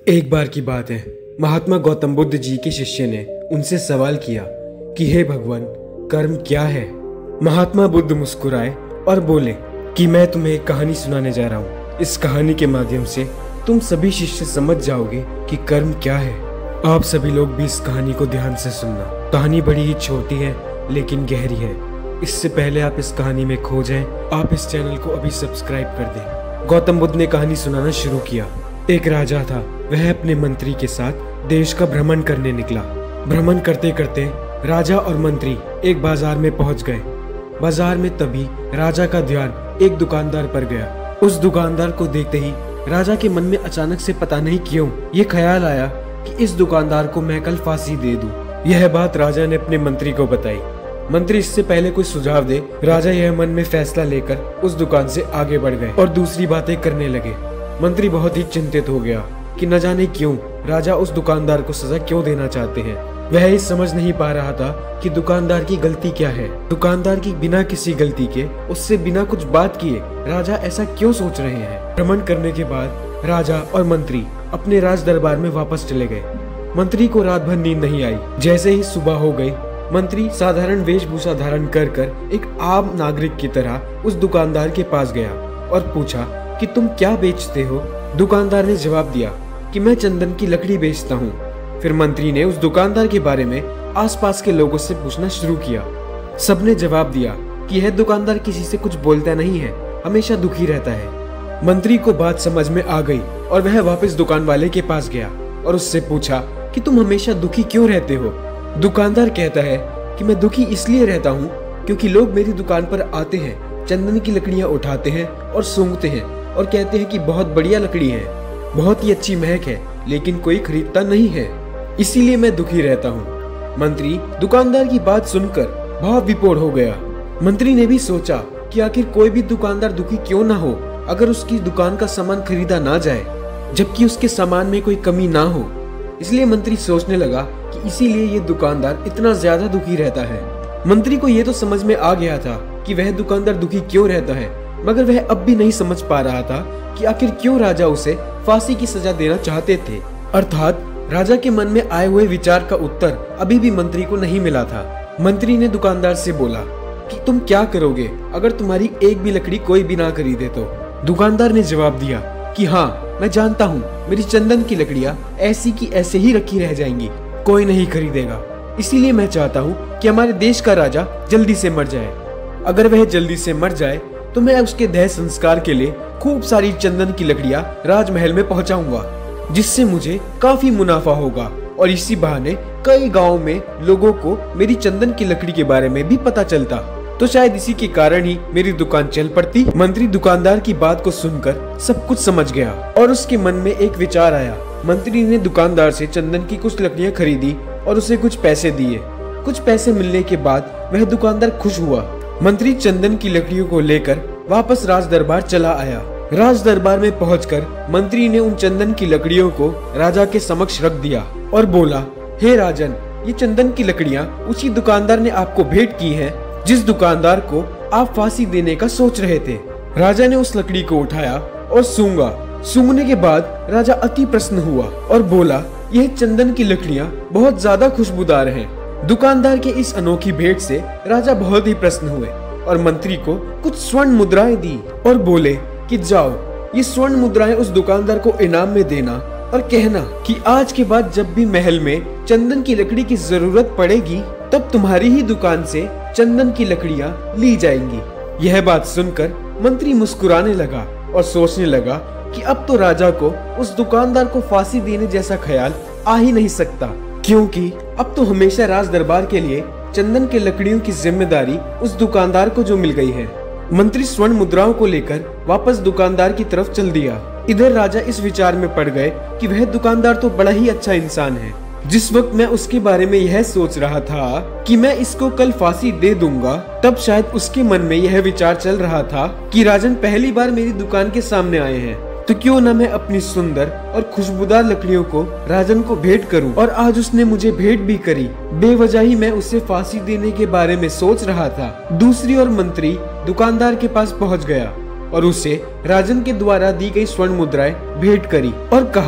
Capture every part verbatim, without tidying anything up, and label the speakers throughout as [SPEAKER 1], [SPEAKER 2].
[SPEAKER 1] एक बार की बात है, महात्मा गौतम बुद्ध जी के शिष्य ने उनसे सवाल किया कि हे भगवान, कर्म क्या है। महात्मा बुद्ध मुस्कुराए और बोले कि मैं तुम्हें एक कहानी सुनाने जा रहा हूँ। इस कहानी के माध्यम से तुम सभी शिष्य समझ जाओगे कि कर्म क्या है। आप सभी लोग भी इस कहानी को ध्यान से सुनना। कहानी बड़ी ही छोटी है लेकिन गहरी है। इससे पहले आप इस कहानी में खो जाएं, आप इस चैनल को अभी सब्सक्राइब कर दें। गौतम बुद्ध ने कहानी सुनाना शुरू किया। एक राजा था, वह अपने मंत्री के साथ देश का भ्रमण करने निकला। भ्रमण करते करते राजा और मंत्री एक बाजार में पहुंच गए। बाजार में तभी राजा का ध्यान एक दुकानदार पर गया। उस दुकानदार को देखते ही राजा के मन में अचानक से पता नहीं क्यों ये ख्याल आया कि इस दुकानदार को मैं कल फांसी दे दूं। यह बात राजा ने अपने मंत्री को बताई। मंत्री इससे पहले कोई सुझाव दे, राजा यह मन में फैसला लेकर उस दुकान से आगे बढ़ गए और दूसरी बातें करने लगे। मंत्री बहुत ही चिंतित हो गया कि न जाने क्यों राजा उस दुकानदार को सजा क्यों देना चाहते हैं। वह ये समझ नहीं पा रहा था कि दुकानदार की गलती क्या है। दुकानदार की बिना किसी गलती के, उससे बिना कुछ बात किए राजा ऐसा क्यों सोच रहे हैं। भ्रमण करने के बाद राजा और मंत्री अपने राज दरबार में वापस चले गए। मंत्री को रात भर नींद नहीं आई। जैसे ही सुबह हो गई, मंत्री साधारण वेशभूषा धारण कर कर एक आम नागरिक की तरह उस दुकानदार के पास गया और पूछा कि तुम क्या बेचते हो। दुकानदार ने जवाब दिया कि मैं चंदन की लकड़ी बेचता हूँ। फिर मंत्री ने उस दुकानदार के बारे में आसपास के लोगों से पूछना शुरू किया। सबने जवाब दिया कि यह दुकानदार किसी से कुछ बोलता नहीं है, हमेशा दुखी रहता है। मंत्री को बात समझ में आ गई और वह वापस दुकान वाले के पास गया और उससे पूछा कि तुम हमेशा दुखी क्यों रहते हो। दुकानदार कहता है कि मैं दुखी इसलिए रहता हूँ क्योंकि लोग मेरी दुकान पर आते हैं, चंदन की लकड़ियाँ उठाते हैं और सूंघते हैं और कहते हैं कि बहुत बढ़िया लकड़ी है, बहुत ही अच्छी महक है, लेकिन कोई खरीदता नहीं है, इसीलिए मैं दुखी रहता हूँ। मंत्री दुकानदार की बात सुनकर भाव विभोर हो गया। मंत्री ने भी सोचा कि आखिर कोई भी दुकानदार दुखी क्यों ना हो अगर उसकी दुकान का सामान खरीदा ना जाए, जबकि उसके सामान में कोई कमी ना हो। इसलिए मंत्री सोचने लगा कि इसीलिए ये दुकानदार इतना ज्यादा दुखी रहता है। मंत्री को ये तो समझ में आ गया था कि वह दुकानदार दुखी क्यों रहता है, मगर वह अब भी नहीं समझ पा रहा था कि आखिर क्यों राजा उसे फांसी की सजा देना चाहते थे। अर्थात राजा के मन में आए हुए विचार का उत्तर अभी भी मंत्री को नहीं मिला था। मंत्री ने दुकानदार से बोला कि तुम क्या करोगे अगर तुम्हारी एक भी लकड़ी कोई भी ना खरीदे तो। दुकानदार ने जवाब दिया कि हाँ, मैं जानता हूँ, मेरी चंदन की लकड़ियाँ ऐसी की ऐसे ही रखी रह जाएंगी, कोई नहीं खरीदेगा। इसीलिए मैं चाहता हूँ कि हमारे देश का राजा जल्दी से मर जाए। अगर वह जल्दी से मर जाए तो मैं उसके देह संस्कार के लिए खूब सारी चंदन की लकड़ियाँ राजमहल में पहुँचाऊंगा, जिससे मुझे काफी मुनाफा होगा और इसी बहाने कई गाँव में लोगों को मेरी चंदन की लकड़ी के बारे में भी पता चलता, तो शायद इसी के कारण ही मेरी दुकान चल पड़ती। मंत्री दुकानदार की बात को सुनकर सब कुछ समझ गया और उसके मन में एक विचार आया। मंत्री ने दुकानदार से चंदन की कुछ लकड़ियां खरीदी और उसे कुछ पैसे दिए। कुछ पैसे मिलने के बाद वह दुकानदार खुश हुआ। मंत्री चंदन की लकड़ियों को लेकर वापस राज दरबार चला आया। राज दरबार में पहुंचकर मंत्री ने उन चंदन की लकड़ियों को राजा के समक्ष रख दिया और बोला, हे राजन, ये चंदन की लकड़ियाँ उसी दुकानदार ने आपको भेंट की है जिस दुकानदार को आप फांसी देने का सोच रहे थे। राजा ने उस लकड़ी को उठाया और सूंघा। सूंघने के बाद राजा अति प्रसन्न हुआ और बोला, यह चंदन की लकड़ियाँ बहुत ज्यादा खुशबूदार हैं। दुकानदार के इस अनोखी भेंट से राजा बहुत ही प्रसन्न हुए और मंत्री को कुछ स्वर्ण मुद्राएं दी और बोले कि जाओ, ये स्वर्ण मुद्राएं उस दुकानदार को इनाम में देना और कहना कि आज के बाद जब भी महल में चंदन की लकड़ी की जरूरत पड़ेगी तब तुम्हारी ही दुकान से चंदन की लकड़ियां ली जाएंगी। यह बात सुनकर मंत्री मुस्कुराने लगा और सोचने लगा कि अब तो राजा को उस दुकानदार को फांसी देने जैसा ख्याल आ ही नहीं सकता, क्योंकि अब तो हमेशा राज दरबार के लिए चंदन के लकड़ियों की जिम्मेदारी उस दुकानदार को जो मिल गई है। मंत्री स्वर्ण मुद्राओं को लेकर वापस दुकानदार की तरफ चल दिया। इधर राजा इस विचार में पड़ गए कि वह दुकानदार तो बड़ा ही अच्छा इंसान है। जिस वक्त मैं उसके बारे में यह सोच रहा था कि मैं इसको कल फांसी दे दूंगा, तब शायद उसके मन में यह विचार चल रहा था कि राजन पहली बार मेरी दुकान के सामने आए हैं, तो क्यों न मैं अपनी सुंदर और खुशबूदार लकड़ियों को राजन को भेंट करूं। और आज उसने मुझे भेंट भी करी। बेवजह ही मैं उसे फांसी देने के बारे में सोच रहा था। दूसरी ओर मंत्री दुकानदार के पास पहुंच गया और उसे राजन के द्वारा दी गई स्वर्ण मुद्राएं भेंट करी और कहा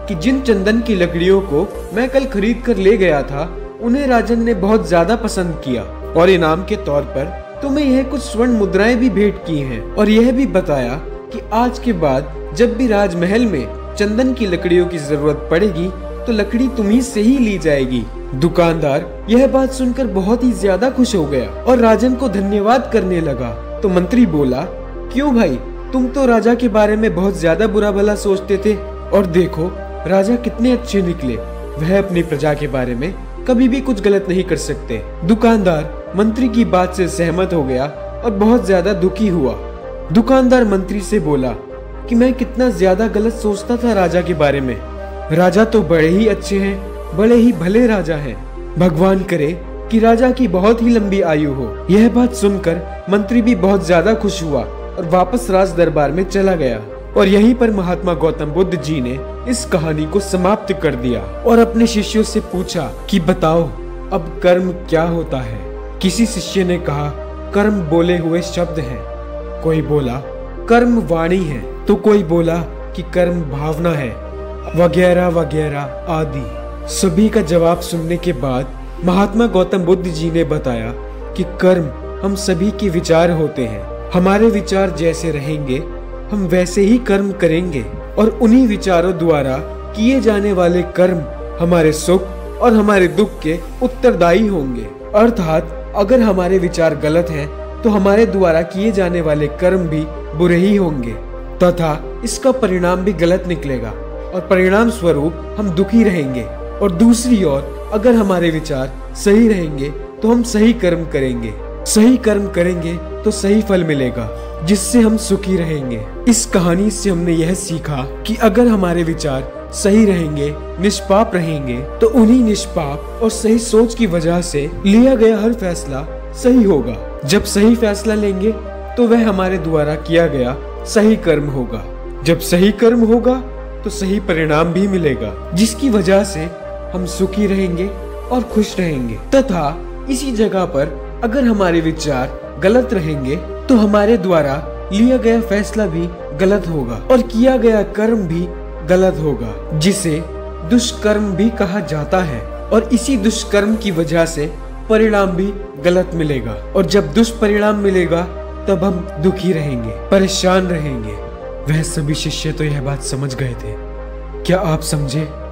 [SPEAKER 1] कि जिन चंदन की लकड़ियों को मैं कल खरीद कर ले गया था उन्हें राजन ने बहुत ज्यादा पसंद किया और इनाम के तौर पर तुम्हें यह कुछ स्वर्ण मुद्राएं भी भेंट की हैं और यह भी बताया कि आज के बाद जब भी राजमहल में चंदन की लकड़ियों की जरूरत पड़ेगी तो लकड़ी तुम्ही से ही ली जाएगी। दुकानदार यह बात सुनकर बहुत ही ज्यादा खुश हो गया और राजन को धन्यवाद करने लगा। तो मंत्री बोला, क्यों भाई, तुम तो राजा के बारे में बहुत ज्यादा बुरा भला सोचते थे और देखो राजा कितने अच्छे निकले। वह अपनी प्रजा के बारे में कभी भी कुछ गलत नहीं कर सकते। दुकानदार मंत्री की बात से सहमत हो गया और बहुत ज्यादा दुखी हुआ। दुकानदार मंत्री से बोला कि मैं कितना ज्यादा गलत सोचता था राजा के बारे में। राजा तो बड़े ही अच्छे हैं, बड़े ही भले राजा हैं। भगवान करे कि राजा की बहुत ही लंबी आयु हो। यह बात सुनकर मंत्री भी बहुत ज्यादा खुश हुआ और वापस राज दरबार में चला गया। और यहीं पर महात्मा गौतम बुद्ध जी ने इस कहानी को समाप्त कर दिया और अपने शिष्यों से पूछा कि बताओ अब कर्म क्या होता है। किसी शिष्य ने कहा, कर्म बोले हुए शब्द हैं। कोई बोला कर्म वाणी है, तो कोई बोला कि कर्म भावना है, वगैरह वगैरह आदि। सभी का जवाब सुनने के बाद महात्मा गौतम बुद्ध जी ने बताया कि कर्म हम सभी के विचार होते हैं। हमारे विचार जैसे रहेंगे हम वैसे ही कर्म करेंगे और उन्हीं विचारों द्वारा किए जाने वाले कर्म हमारे सुख और हमारे दुख के उत्तरदायी होंगे। अर्थात अगर हमारे विचार गलत हैं तो हमारे द्वारा किए जाने वाले कर्म भी बुरे ही होंगे तथा इसका परिणाम भी गलत निकलेगा और परिणाम स्वरूप हम दुखी रहेंगे। और दूसरी ओर अगर हमारे विचार सही रहेंगे तो हम सही कर्म करेंगे। सही कर्म करेंगे तो सही फल मिलेगा जिससे हम सुखी रहेंगे। इस कहानी से हमने यह सीखा कि अगर हमारे विचार सही रहेंगे, निष्पाप रहेंगे, तो उन्हीं निष्पाप और सही सोच की वजह से लिया गया हर फैसला सही होगा। जब सही फैसला लेंगे तो वह हमारे द्वारा किया गया सही कर्म होगा। जब सही कर्म होगा तो सही परिणाम भी मिलेगा जिसकी वजह से हम सुखी रहेंगे और खुश रहेंगे। तथा इसी जगह पर अगर हमारे विचार गलत रहेंगे तो हमारे द्वारा लिया गया फैसला भी गलत होगा और किया गया कर्म भी गलत होगा, जिसे दुष्कर्म भी कहा जाता है। और इसी दुष्कर्म की वजह से परिणाम भी गलत मिलेगा और जब दुष्परिणाम मिलेगा तब हम दुखी रहेंगे, परेशान रहेंगे। वह सभी शिष्य तो यह बात समझ गए थे। क्या आप समझे?